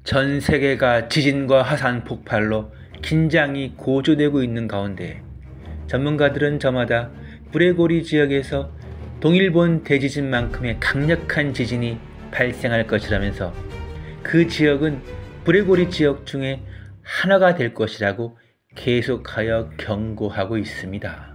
전 세계가 지진과 화산 폭발로 긴장이 고조되고 있는 가운데 전문가들은 저마다 브레고리 지역에서 동일본 대지진만큼의 강력한 지진이 발생할 것이라면서 그 지역은 브레고리 지역 중에 하나가 될 것이라고 계속하여 경고하고 있습니다.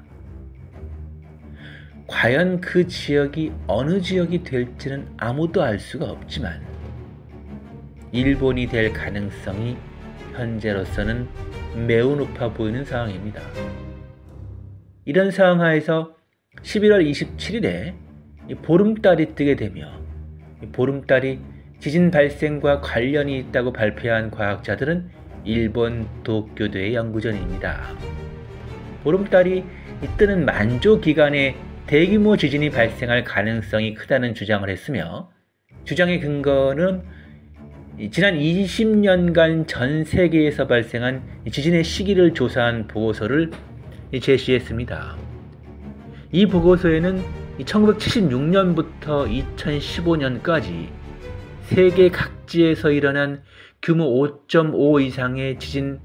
과연 그 지역이 어느 지역이 될지는 아무도 알 수가 없지만 일본이 될 가능성이 현재로서는 매우 높아 보이는 상황입니다. 이런 상황 하에서 11월 27일에 보름달이 뜨게 되며 보름달이 지진 발생과 관련이 있다고 발표한 과학자들은 일본 도쿄도의 연구전입니다. 보름달이 뜨는 만조 기간에 대규모 지진이 발생할 가능성이 크다는 주장을 했으며 주장의 근거는 지난 20년간 전 세계에서 발생한 지진의 시기를 조사한 보고서를 제시했습니다. 이 보고서에는 1976년부터 2015년까지 세계 각지에서 일어난 규모 5.5 이상의 지진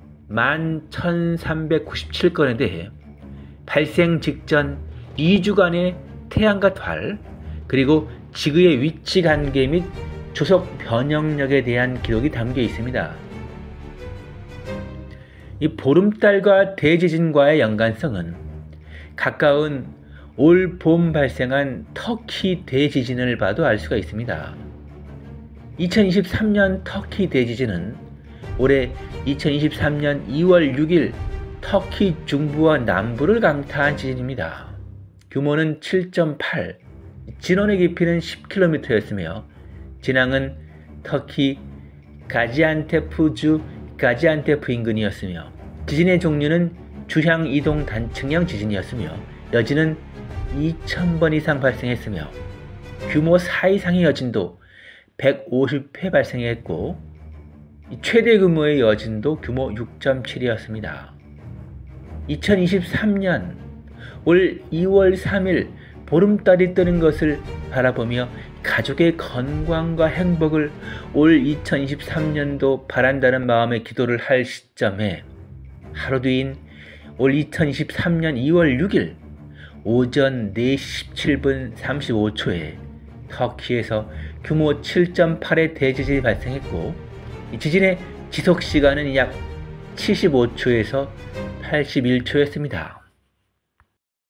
11,397건에 대해 발생 직전 2주간의 태양과 달, 그리고 지구의 위치 관계 및 조속 변형력에 대한 기록이 담겨 있습니다. 이 보름달과 대지진과의 연관성은 가까운 올 봄 발생한 터키 대지진을 봐도 알 수가 있습니다. 2023년 터키 대지진은 올해 2023년 2월 6일 터키 중부와 남부를 강타한 지진입니다. 규모는 7.8, 진원의 깊이는 10km였으며 진앙은 터키 가지안테프주 가지안테프 인근이었으며 지진의 종류는 주향 이동 단층형 지진이었으며 여진은 2000번 이상 발생했으며 규모 4 이상의 여진도 150회 발생했고 최대 규모의 여진도 규모 6.7이었습니다. 2023년 올 2월 3일 보름달이 뜨는 것을 바라보며 가족의 건강과 행복을 올 2023년도 바란다는 마음의 기도를 할 시점에 하루 뒤인 올 2023년 2월 6일 오전 4시 17분 35초에 터키에서 규모 7.8의 대지진이 발생했고 이 지진의 지속시간은 약 75초에서 81초였습니다.